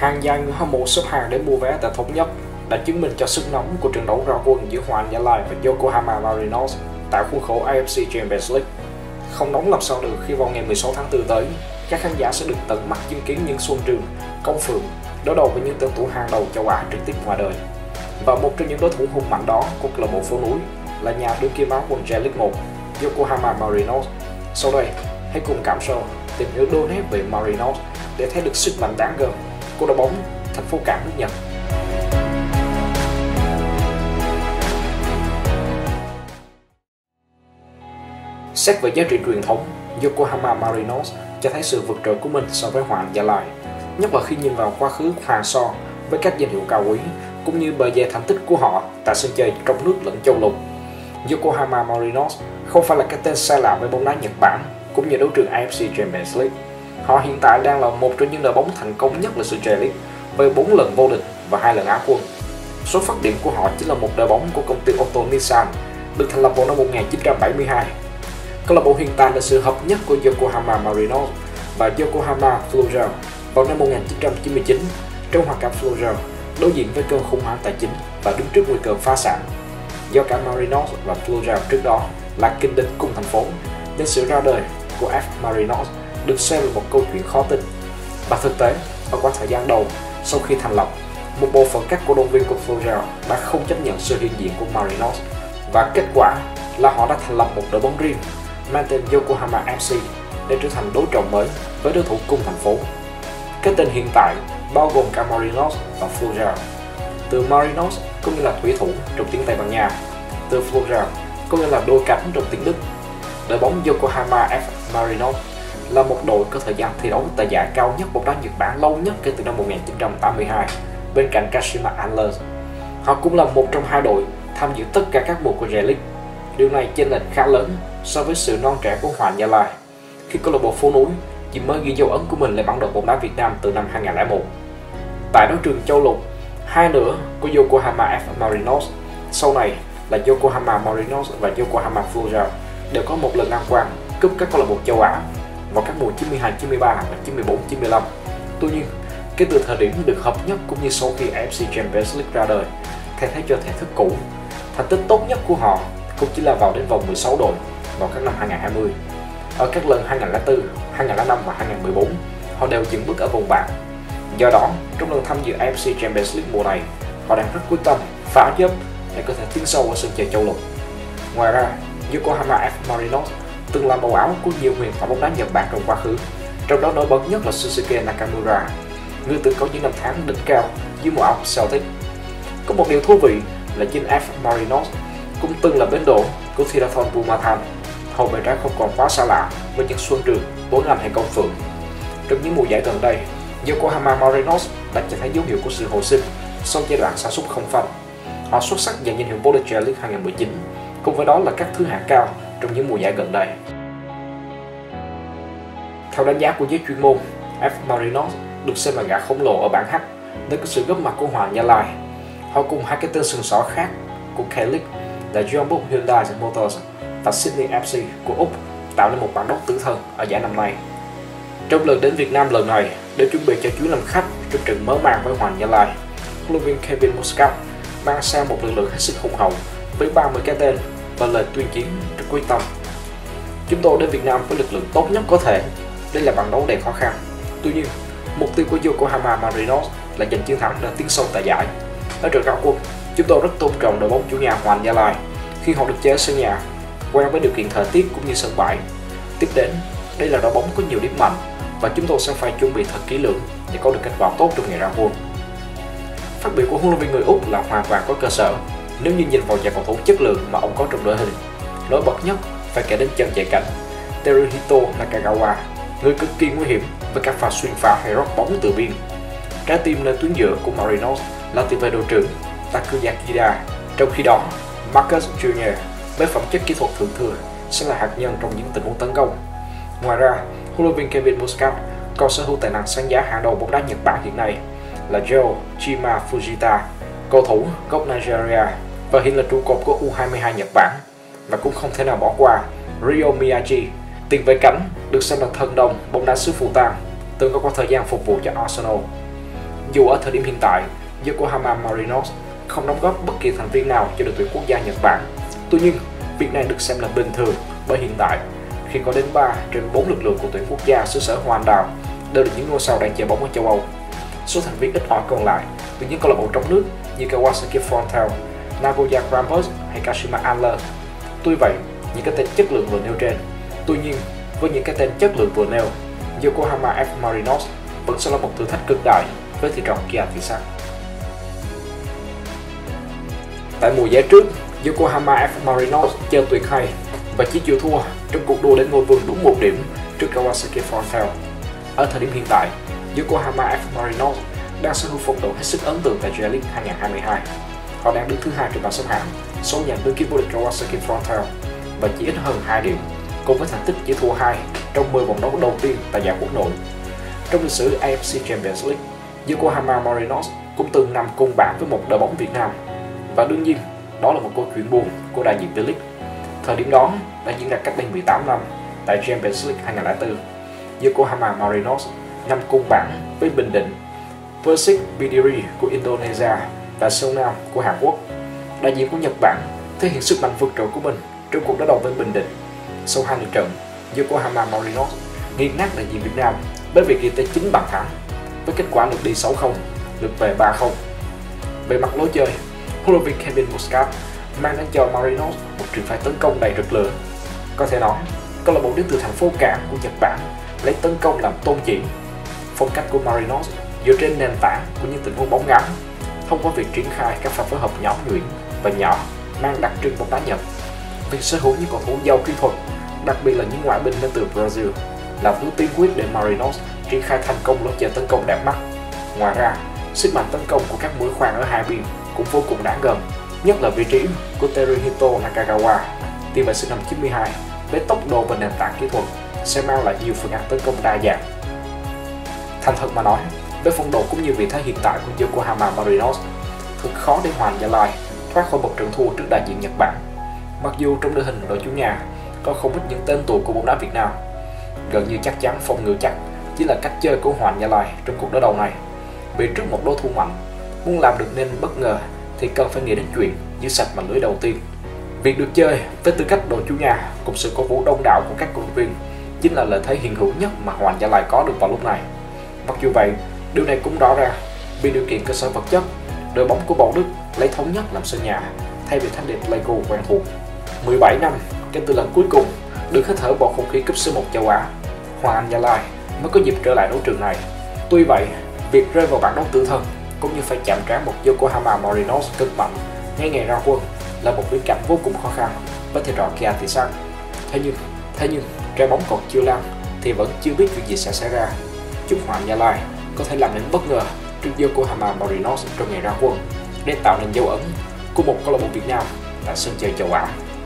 Hàng dài người hâm mộ xếp hàng để mua vé tại Thống Nhất đã chứng minh cho sức nóng của trận đấu ra quân giữa Hoàng Gia Lai và Yokohama Marinos tại khuôn khổ AFC Champions League. Không nóng làm sao được khi vào ngày 16 tháng 4 tới, các khán giả sẽ được tận mắt chứng kiến những Xuân Trường, Công Phượng đối đầu với những tên thủ hàng đầu châu Á trực tiếp ngoài đời. Và một trong những đối thủ hung mạnh đó của câu lạc bộ phố núi là nhà đương kim áo quần J-League 1 Yokohama Marinos. Sau đây, hãy cùng Cảm Show tìm hiểu đôi nét về Marinos để thấy được sức mạnh đáng gờm của đội bóng thành phố cảng nước Nhật. Xét về giá trị truyền thống, Yokohama Marinos cho thấy sự vượt trội của mình so với Hoàng Gia Lai, nhất là khi nhìn vào quá khứ hoàng so với các danh hiệu cao quý cũng như bề dày thành tích của họ tại sân chơi trong nước lẫn châu lục. Yokohama Marinos không phải là cái tên xa lạ với bóng đá Nhật Bản cũng như đấu trường AFC Champions League. Họ hiện tại đang là một trong những đội bóng thành công nhất lịch sử J-League với 4 lần vô địch và 2 lần Á quân. Số phát điểm của họ chính là một đội bóng của công ty ô tô Nissan được thành lập vào năm 1972. Câu lạc bộ hiện tại là sự hợp nhất của Yokohama Marinos và Yokohama Flugel vào năm 1999 trong hoàn cảnh Flugel đối diện với cơn khủng hoảng tài chính và đứng trước nguy cơ phá sản. Do cả Marinos và Flugel trước đó là kình địch cùng thành phố, nên sự ra đời của F Marinos được xem là một câu chuyện khó tin. Và thực tế, ở quãng thời gian đầu sau khi thành lập, một bộ phận các cổ động viên của Flugel đã không chấp nhận sự hiện diện của Marinos, và kết quả là họ đã thành lập một đội bóng riêng mang tên Yokohama FC để trở thành đối trọng mới với đối thủ cùng thành phố. Cái tên hiện tại bao gồm cả Marinos và Flugel. Từ Marinos có nghĩa là thủy thủ trong tiếng Tây Ban Nha, từ Flugel có nghĩa là đôi cánh trong tiếng Đức. Đội bóng Yokohama F Marinos là một đội có thời gian thi đấu tại giải cao nhất bóng đá Nhật Bản lâu nhất kể từ năm 1982, bên cạnh Kashima Antlers. Họ cũng là một trong hai đội tham dự tất cả các mùa của J-League. Điều này chênh lệch khá lớn so với sự non trẻ của Hoàng Gia Lai, khi câu lạc bộ phố núi chỉ mới ghi dấu ấn của mình lên bản đồ bóng đá Việt Nam từ năm 2001. Tại đấu trường châu lục, hai nửa của Yokohama F Marinos, sau này là Yokohama Marinos và Yokohama Flugel, đều có một lần đăng quang cúp các câu lạc bộ châu Á vào các mùa 92-93 và 94-95. Tuy nhiên, kể từ thời điểm được hợp nhất cũng như sau khi AFC Champions League ra đời, thay thế cho thể thức cũ, thành tích tốt nhất của họ cũng chỉ là vào đến vòng 16 đội vào các năm 2020. Ở các lần 2004, 2005 và 2014, họ đều dừng bước ở vòng bảng. Do đó, trong lần tham dự AFC Champions League mùa này, họ đang rất quyết tâm phá dấp để có thể tiến sâu ở sân chơi châu lục. Ngoài ra, Yokohama F Marinos từng làm màu áo của nhiều huyền thoại bóng đá Nhật Bản trong quá khứ, trong đó nổi bật nhất là Shusuke Nakamura, người từng có những năm tháng đỉnh cao dưới màu áo Celtic. Có một điều thú vị là chính F Marinos cũng từng là bến đỗ của Thirathon Bumathan, hậu vệ trái không còn quá xa lạ với những Xuân Trường, Bốn Anh hay Công Phượng. Trong những mùa giải gần đây, Yokohama Marinos đã cho thấy dấu hiệu của sự hồi sinh sau giai đoạn sa sút không phanh. Họ xuất sắc giành danh hiệu vô địch J-League 2019, cùng với đó là các thứ hạng cao trong những mùa giải gần đây. Theo đánh giá của giới chuyên môn, F Marinos được xem là gã khổng lồ ở bảng H, nơi có sự góp mặt của Hoàng Gia Lai. Họ cùng hai cái tên sừng sỏ khác của K-League là Jeonbuk Hyundai Motors và Sydney FC của Úc tạo nên một bản đốc tử thần ở giải năm nay. Trong lần đến Việt Nam lần này, để chuẩn bị cho chuyến làm khách trước trận mở màn với Hoàng Gia Lai, huấn luyện viên Kevin Muscat mang sang một lực lượng hết sức hùng hậu với 30 cái tên và lời tuyên chiến rất quyết tâm. Chúng tôi đến Việt Nam với lực lượng tốt nhất có thể. Đây là trận đấu đầy khó khăn. Tuy nhiên, mục tiêu của Yokohama Marinos là giành chiến thắng để tiến sâu tại giải. Ở trận ra quân, chúng tôi rất tôn trọng đội bóng chủ nhà Hoàng Gia Lai khi họ được chơi ở sân nhà, quen với điều kiện thời tiết cũng như sân bãi. Tiếp đến, đây là đội bóng có nhiều điểm mạnh và chúng tôi sẽ phải chuẩn bị thật kỹ lưỡng để có được kết quả tốt trong ngày ra quân. Phát biểu của huấn luyện viên người Úc là hoàn toàn có cơ sở nếu như nhìn vào vài cầu thủ chất lượng mà ông có trong đội hình. Nổi bật nhất phải kể đến chân chạy cánh Teruhito Nakagawa, người cực kỳ nguy hiểm với các pha xuyên phá hay rót bóng từ biên. Trái tim nơi tuyến giữa của Marinos là tiền vệ đội trưởng Takuya Kida. Trong khi đó, Marcus Jr. với phẩm chất kỹ thuật thượng thừa sẽ là hạt nhân trong những tình huống tấn công. Ngoài ra, huấn luyện viên Kevin Muscat còn sở hữu tài năng sáng giá hàng đầu bóng đá Nhật Bản hiện nay là Joe Chima Fujita, cầu thủ gốc Nigeria và hiện là trụ cột của U22 Nhật Bản, và cũng không thể nào bỏ qua Ryo Miyagi, tiền vệ cánh được xem là thần đồng bóng đá xứ Phù Tang, từng có thời gian phục vụ cho Arsenal. Dù ở thời điểm hiện tại, Yokohama Marinos không đóng góp bất kỳ thành viên nào cho đội tuyển quốc gia Nhật Bản, tuy nhiên việc này được xem là bình thường bởi hiện tại khi có đến 3 trên 4 lực lượng của tuyển quốc gia xứ sở Hoa Anh Đào đều là những ngôi sao đang chơi bóng ở châu Âu. Số thành viên ít ỏi còn lại từ những câu lạc bộ trong nước như Kawasaki Frontale, Nagoya Grampus hay Kashima Antlers. Tuy vậy, những cái tên chất lượng vừa nêu trên, tuy nhiên với những cái tên chất lượng vừa nêu, Yokohama F Marinos vẫn sẽ là một thử thách cực đại với thầy trò Kia Thisak. Tại mùa giải trước, Yokohama F Marinos chơi tuyệt hay và chỉ chịu thua trong cuộc đua đến ngôi vương đúng 1 điểm trước Kawasaki Frontale. Ở thời điểm hiện tại, Yokohama F Marinos đang sở hữu phong độ hết sức ấn tượng tại J-League 2022. Họ đang đứng thứ 2 trên bảng xếp hạng, số nhận đương kim vô địch Kawasaki Frontale và chỉ ít hơn 2 điểm, cùng với thành tích chỉ thua 2 trong 10 vòng đấu đầu tiên tại giải quốc nội. Trong lịch sử AFC Champions League, Yokohama Marinos cũng từng nằm cùng bảng với một đội bóng Việt Nam. Và đương nhiên, đó là một câu chuyện buồn của đại diện V-League. Thời điểm đó đã diễn ra cách đây 18 năm tại Champions League 2004. Yokohama Marinos nằm cùng bảng với Bình Định, Persik Bidiri của Indonesia và Seongnam của Hàn Quốc. Đại diện của Nhật Bản thể hiện sức mạnh vượt trội của mình trong cuộc đối đầu với Bình Định. Sau 2 lượt trận, Yokohama Marinos nghiền nát đại diện Việt Nam với việc ghi tới 9 bàn thắng, với kết quả lượt đi 6-0, lượt về 3-0. Về mặt lối chơi, huấn luyện viên Kevin Muscat mang đến cho Marinos một trường phái tấn công đầy rực lửa. Có thể nói, câu lạc bộ đến từ thành phố cảng của Nhật Bản lấy tấn công làm tôn chỉ. Phong cách của Marinos dựa trên nền tảng của những tình huống bóng ngắn, thông qua việc triển khai các pha phối hợp nhỏ nhuyễn và nhỏ mang đặc trưng bóng đá Nhật. Việc sở hữu những cầu thủ giàu kỹ thuật, đặc biệt là những ngoại binh đến từ Brazil, là thứ tiên quyết để Marinos triển khai thành công lối chơi tấn công đẹp mắt. Ngoài ra, sức mạnh tấn công của các mũi khoan ở hai biên cũng vô cùng đáng gờm, nhất là vị trí của Teruhito Nakagawa, tiền vệ sinh năm 92, với tốc độ và nền tảng kỹ thuật sẽ mang lại nhiều phương án tấn công đa dạng. Thành thật mà nói, với phong độ cũng như vị thế hiện tại của Yokohama Marinos, thật khó để Hoàng Gia Lai thoát khỏi một trận thua trước đại diện Nhật Bản. Mặc dù trong đội hình đội chủ nhà có không ít những tên tuổi của bóng đá Việt Nam, gần như chắc chắn phòng ngự chắc chỉ là cách chơi của Hoàng Gia Lai trong cuộc đối đầu này. Vì trước một đối thủ mạnh, muốn làm được nên bất ngờ thì cần phải nghĩ đến chuyện giữ sạch mạng lưới đầu tiên. Việc được chơi với tư cách đội chủ nhà cùng sự cổ vũ đông đảo của các cổ động viên chính là lợi thế hiện hữu nhất mà Hoàng Gia Lai có được vào lúc này. Mặc dù vậy, điều này cũng rõ ràng vì điều kiện cơ sở vật chất, đội bóng của Bảo Đức lấy Thống Nhất làm sân nhà thay vì Thánh Địa Pleiku quen thuộc. 17 năm kể từ lần cuối cùng được hít thở bầu không khí cúp C1 châu Á, Hoàng Anh Gia Lai mới có dịp trở lại đấu trường này. Tuy vậy, việc rơi vào bảng đấu tử thần cũng như phải chạm trán một Yokohama Marinos cực mạnh ngay ngày ra quân là một viễn cảnh vô cùng khó khăn với thầy trò Kia Thisak. Thế nhưng trái bóng còn chưa lăn thì vẫn chưa biết chuyện gì sẽ xảy ra. Chúc Hoàng Gia Lai có thể làm nên bất ngờ trước Yokohama Marinos trong ngày ra quân để tạo nên dấu ấn của một câu lạc bộ Việt Nam tại sân chơi châu Á.